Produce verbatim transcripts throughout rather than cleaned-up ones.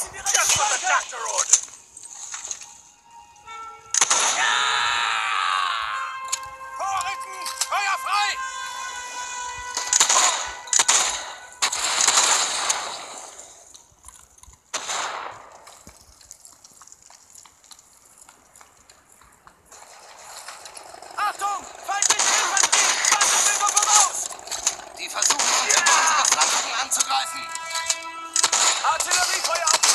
Just what the doctor ordered. Vorrücken! Feuer frei! Achtung! Feindliche Infanterie! Panzerschiffe voraus! Die versuchen, uns über unsere Flanken anzugreifen. Artilleriefeuer ab!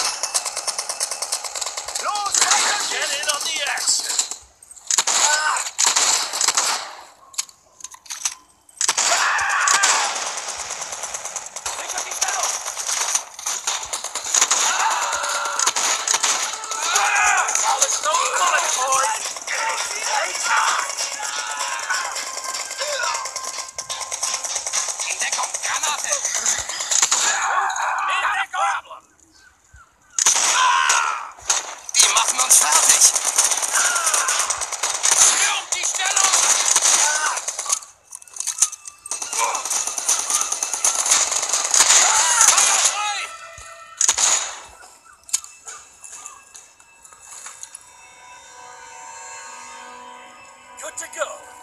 Los, weiter! Get in on the action! Ah! Sichert die Stellung! Ah! Alles no bullet, boys! In Deckung, Granate! In Deckung! Die machen uns fertig! Stürmt die Stellung! Feuer frei! Good to go.